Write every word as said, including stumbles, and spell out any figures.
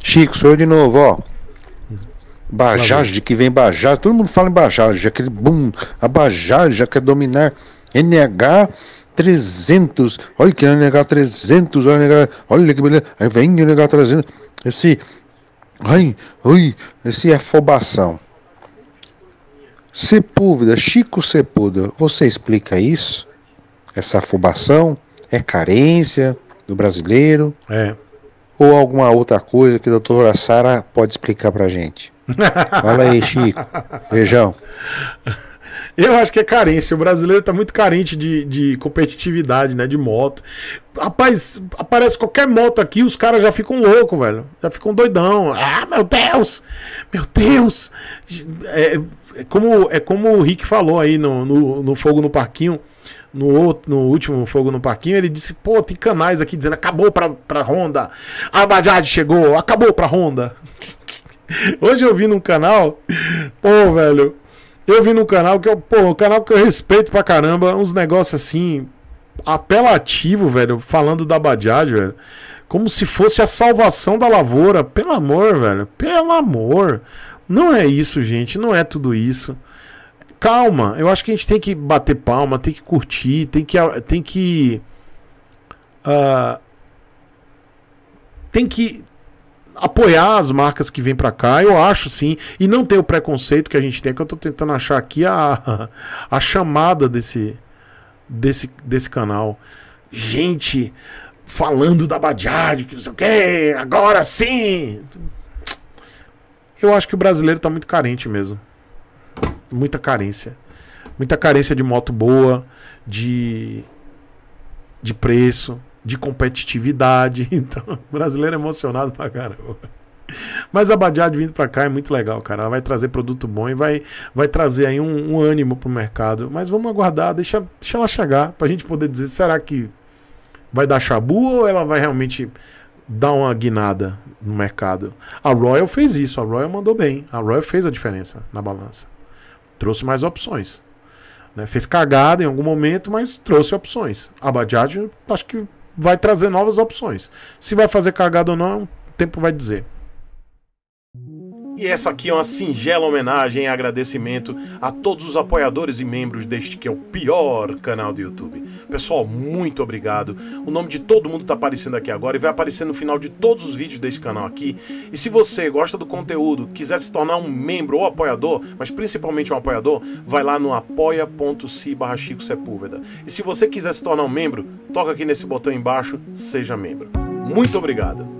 Chico, sou eu de novo, ó. Bajaj, que vem Bajaj, todo mundo fala em Bajaj, aquele boom, a Bajaj já quer dominar. N H trezentos, olha que N H trezentos, olha, olha que beleza, aí vem N H trezentos, esse, ai, ui, esse é afobação. Sepúlveda, Chico Sepúlveda, você explica isso? Essa afobação é carência do brasileiro? É. Ou alguma outra coisa que a doutora Sara pode explicar pra gente? Fala aí, Chico. Beijão. Eu acho que é carência. O brasileiro tá muito carente de, de competitividade, né? De moto. Rapaz, aparece qualquer moto aqui, os caras já ficam loucos, velho. Já ficam doidão. Ah, meu Deus! Meu Deus! É, é, como, é como o Rick falou aí no, no, no Fogo no Parquinho. No, outro, no último Fogo no Parquinho, ele disse: pô, tem canais aqui dizendo acabou pra, pra Honda. A Bajaj chegou, acabou pra Honda. Hoje eu vi num canal, pô, velho, eu vi num canal que eu, pô, um canal que eu respeito pra caramba, uns negócios assim, apelativo, velho, falando da Bajaj, velho, como se fosse a salvação da lavoura. Pelo amor, velho, pelo amor. Não é isso, gente, não é tudo isso. Calma, eu acho que a gente tem que bater palma, tem que curtir, tem que. Tem que. Uh, tem que apoiar as marcas que vêm pra cá, eu acho sim, e não ter o preconceito que a gente tem, que eu tô tentando achar aqui a, a chamada desse, desse, desse canal. Gente falando da Bajaj, que não sei o que, agora sim! Eu acho que o brasileiro tá muito carente mesmo. Muita carência. Muita carência de moto boa, de, de preço, de competitividade. Então, o brasileiro é emocionado pra caramba. Mas a Bajaj vindo pra cá é muito legal, cara. Ela vai trazer produto bom e vai, vai trazer aí um, um ânimo pro mercado. Mas vamos aguardar, deixa, deixa ela chegar pra gente poder dizer, será que vai dar chabu ou ela vai realmente dar uma guinada no mercado? A Royal fez isso, a Royal mandou bem. A Royal fez a diferença na balança. Trouxe mais opções. Né? Fez cagada em algum momento, mas trouxe opções. A Bajaj acho que vai trazer novas opções. Se vai fazer cagada ou não, o tempo vai dizer. E essa aqui é uma singela homenagem e agradecimento a todos os apoiadores e membros deste que é o pior canal do YouTube. Pessoal, muito obrigado. O nome de todo mundo tá aparecendo aqui agora e vai aparecer no final de todos os vídeos desse canal aqui. E se você gosta do conteúdo, quiser se tornar um membro ou apoiador, mas principalmente um apoiador, vai lá no apoia.se barra Chico Sepúlveda. E se você quiser se tornar um membro, toca aqui nesse botão embaixo, seja membro. Muito obrigado.